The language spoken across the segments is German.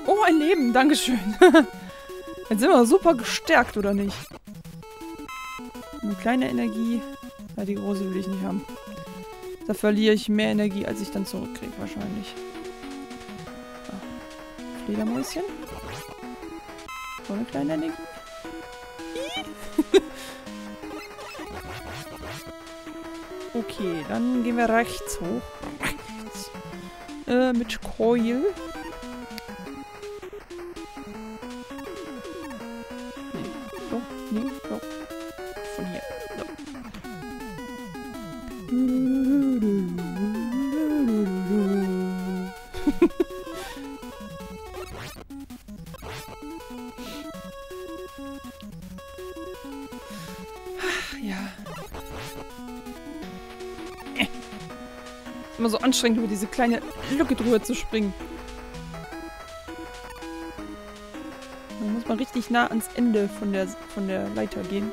Oh, ein Leben. Dankeschön. Jetzt sind wir super gestärkt, oder nicht? Eine kleine Energie. Ja, die große will ich nicht haben. Da verliere ich mehr Energie, als ich dann zurückkriege, wahrscheinlich. So. Fledermäuschen. So eine kleine Energie. Okay, dann gehen wir rechts hoch. Rechts. Mit Coil. Nee, so, nee, so. Von hier. So. Ja. Immer so anstrengend, über diese kleine Lücke drüber zu springen. Da muss man richtig nah ans Ende von der Leiter gehen.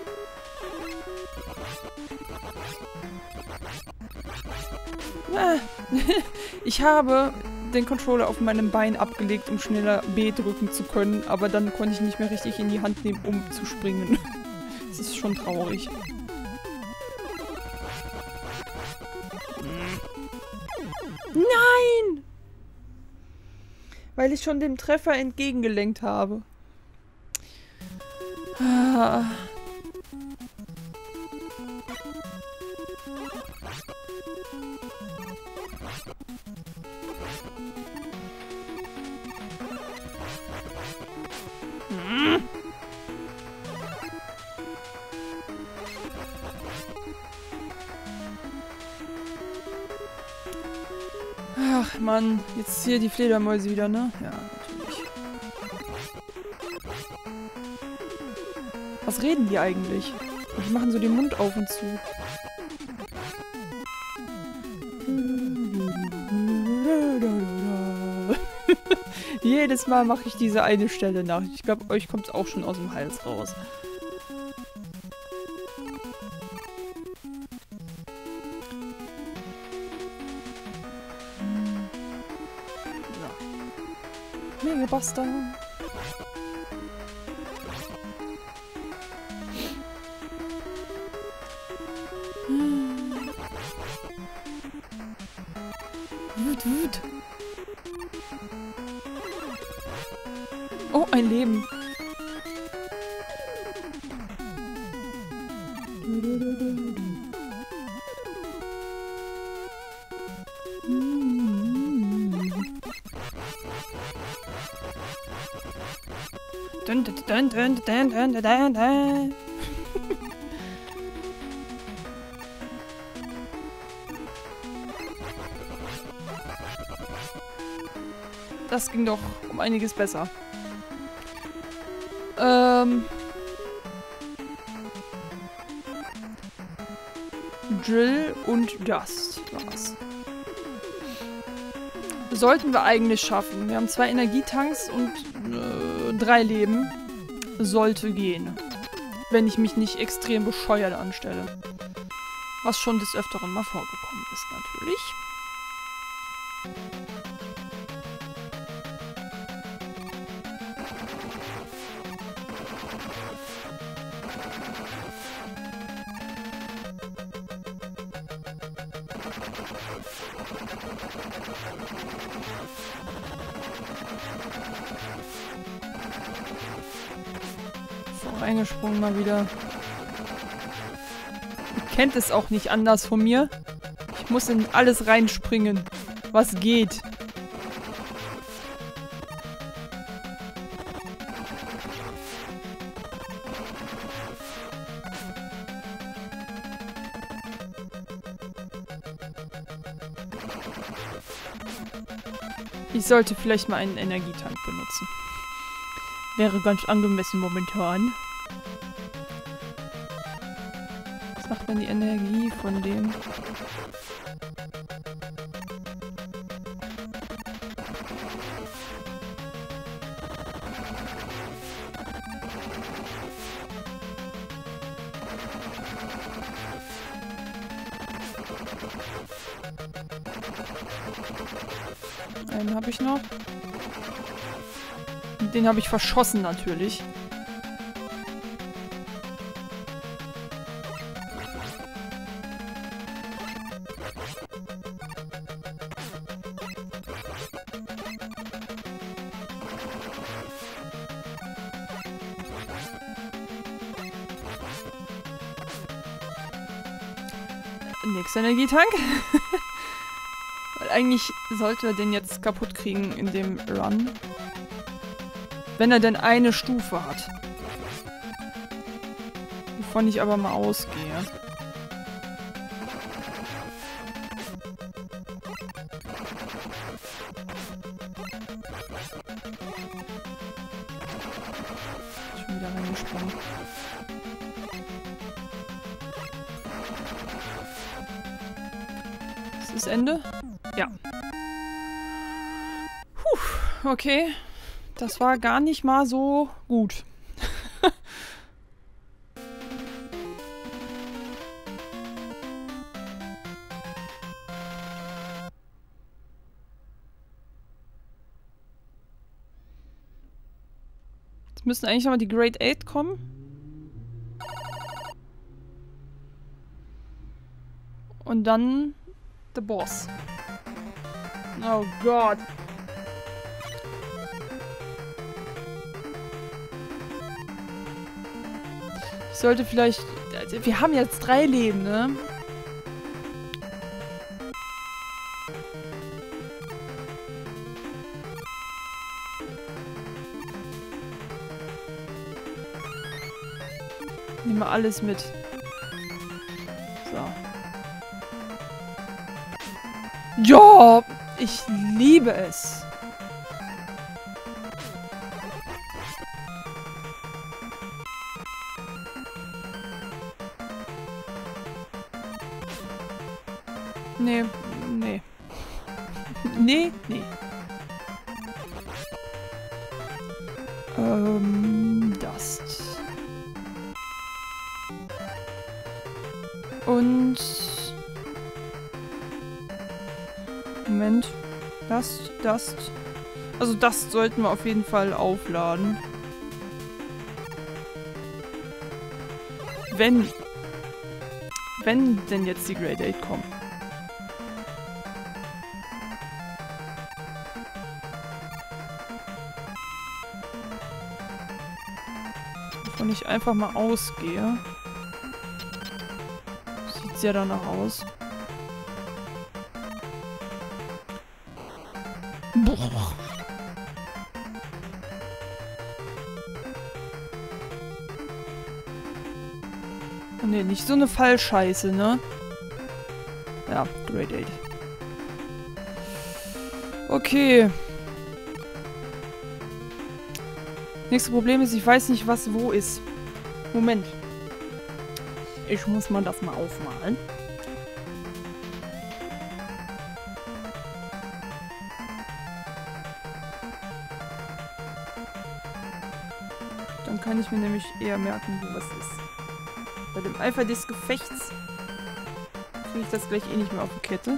Ah. Ich habe den Controller auf meinem Bein abgelegt, um schneller B drücken zu können, aber dann konnte ich nicht mehr richtig in die Hand nehmen, um zu springen. Das ist schon traurig. Nein! Weil ich schon dem Treffer entgegengelenkt habe. Ah. Ach Mann, jetzt hier die Fledermäuse wieder, ne? Ja, natürlich. Was reden die eigentlich? Die machen so den Mund auf und zu. Jedes Mal mache ich diese eine Stelle nach. Ich glaube, euch kommt es auch schon aus dem Hals raus. Megabuster. Wut. Oh, ein Leben. Das ging doch um einiges besser. Drill und Dust war's. Sollten wir eigentlich schaffen. Wir haben 2 Energietanks und 3 Leben. Sollte gehen. Wenn ich mich nicht extrem bescheuert anstelle. Was schon des Öfteren mal vorgekommen ist, natürlich. Reingesprungen mal wieder. Ihr kennt es auch nicht anders von mir. Ich muss in alles reinspringen, was geht. Ich sollte vielleicht mal einen Energietank benutzen. Wäre ganz angemessen momentan. Was macht dann die Energie von dem? Einen habe ich noch. Den habe ich verschossen natürlich. Nächster Energietank. Weil eigentlich sollte er den jetzt kaputt kriegen in dem Run. Wenn er denn eine Stufe hat. Wovon ich aber mal ausgehe. Schon wieder reingesprungen. Ist das Ende? Ja. Puh, okay. Das war gar nicht mal so gut. Jetzt müssen eigentlich nochmal die Grade 8 kommen. Und dann the Boss. Oh Gott. Ich sollte vielleicht... Also wir haben jetzt 3 Leben, ne? Nehmen wir alles mit. So. Ja, ich liebe es. Nee, nee. Nee, nee. Dust. Und... Moment. Dust. Also das sollten wir auf jeden Fall aufladen. Wenn denn jetzt die Grade 8 kommen. Wovon ich einfach mal ausgehe. Sieht sehr danach aus. Boah. Oh ne, nicht so eine Fallscheiße, ne? Ja, Grade 8. Okay. Nächstes Problem ist, ich weiß nicht, was wo ist. Moment. Ich muss mal das mal aufmalen. Dann kann ich mir nämlich eher merken, wo was ist. Bei dem Eifer des Gefechts kriege ich das gleich eh nicht mehr auf die Kette.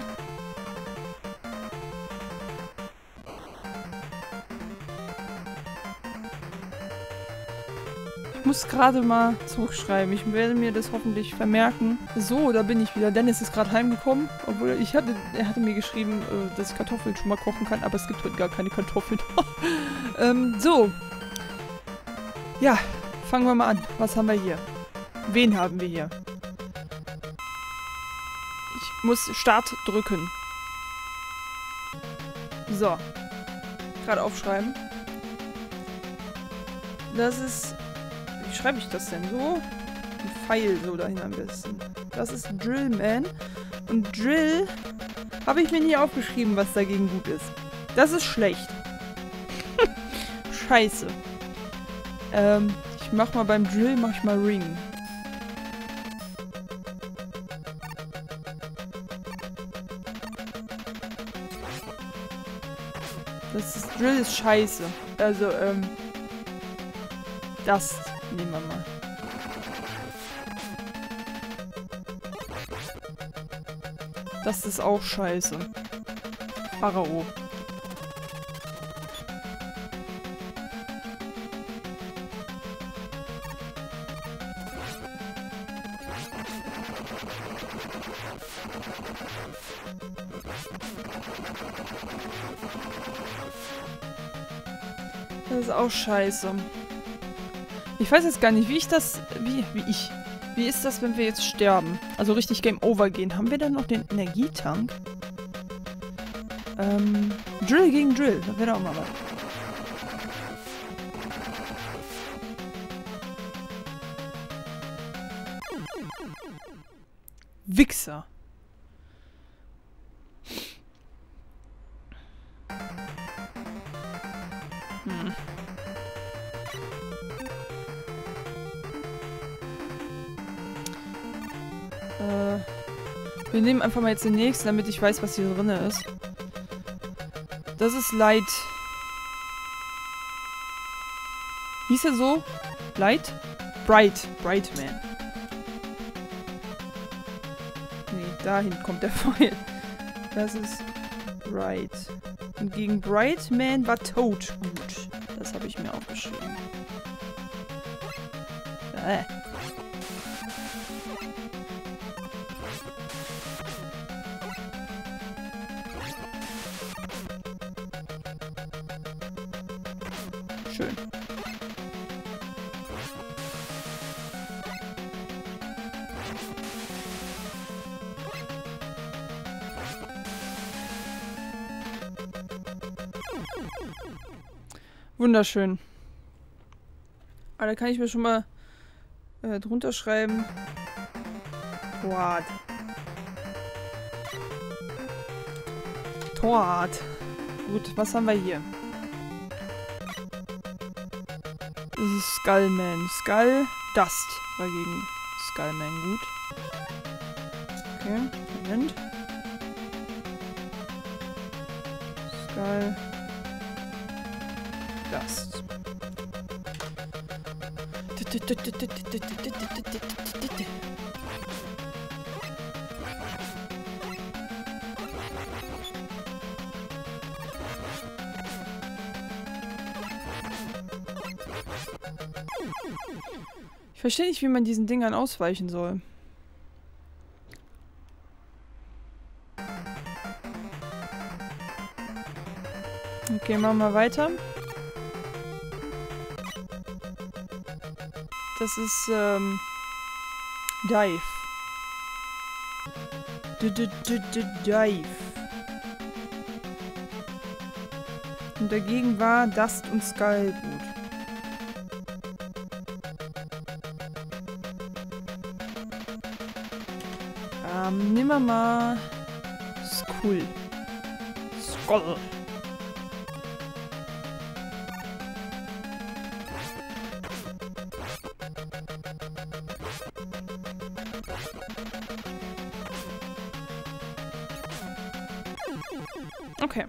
Ich muss gerade mal zurückschreiben. Ich werde mir das hoffentlich vermerken. So, da bin ich wieder. Dennis ist gerade heimgekommen. Obwohl er hatte mir geschrieben, dass ich Kartoffeln schon mal kochen kann. Aber es gibt heute gar keine Kartoffeln. So. Ja, fangen wir mal an. Was haben wir hier? Wen haben wir hier? Ich muss Start drücken. So. Gerade aufschreiben. Das ist... Wie schreibe ich das denn? So? Ein Pfeil so dahin am besten. Das ist Drillman. Und Drill habe ich mir nie aufgeschrieben, was dagegen gut ist. Das ist schlecht. Scheiße. Ich mach mal beim Drill, mach ich mal Ring. Drill ist scheiße. Also, das nehmen wir mal. Das ist auch scheiße. Pharao. Das ist auch scheiße. Ich weiß jetzt gar nicht, wie ich das... Wie ist das, wenn wir jetzt sterben? Also richtig Game Over gehen. Haben wir dann noch den Energietank? Drill gegen Drill. Das wäre auch mal was. Wichser. Wir nehmen einfach mal jetzt den nächsten, damit ich weiß, was hier drin ist. Das ist Light. Hieß er so? Light? Brightman. Nee, dahin kommt der Pfeil. Das ist Bright. Und gegen Brightman war Toad gut. Das habe ich mir aufgeschrieben. Schön. Wunderschön. Aber da kann ich mir schon mal drunter schreiben. Toad. Gut, was haben wir hier? Das ist Skullman. Skull Dust war gegen Skullman gut. Okay, Moment. Skull Dust. Ich verstehe nicht, wie man diesen Dingern ausweichen soll. Okay, machen wir weiter. Das ist, Dive. Dive. Und dagegen war Dust und Skull gut. Nehmen wir mal Skull. Okay.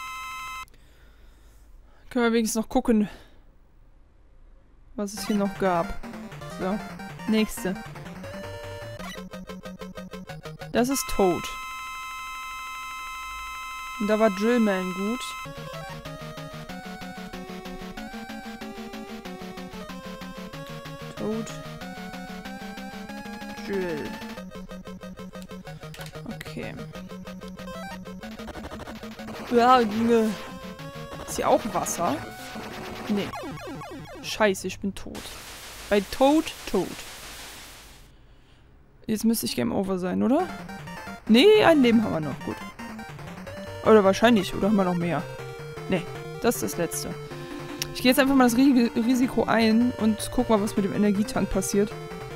Können wir wenigstens noch gucken, was es hier noch gab. So, nächste. Das ist Toad. Und da war Drillman gut. Toad. Drill. Okay. Ja, ist hier auch Wasser? Nee. Scheiße, ich bin tot. Bei Toad. Jetzt müsste ich Game Over sein, oder? Nee, ein Leben haben wir noch. Gut. Oder wahrscheinlich. Oder haben wir noch mehr? Nee, das ist das Letzte. Ich gehe jetzt einfach mal das Risiko ein und guck mal, was mit dem Energietank passiert.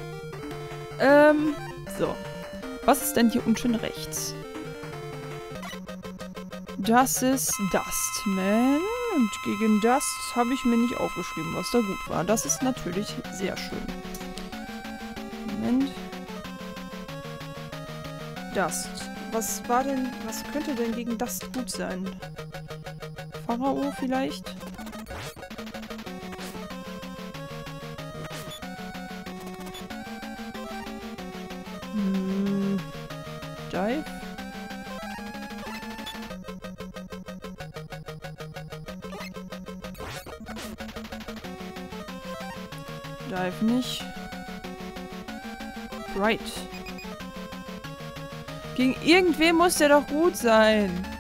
So. Was ist denn hier unten rechts? Das ist Dustman. Und gegen Dust habe ich mir nicht aufgeschrieben, was da gut war. Das ist natürlich sehr schön. Moment. Dust. Was könnte denn gegen Dust gut sein? Pharao vielleicht? Dive? Dive nicht. Right. Gegen irgendwen muss der doch gut sein.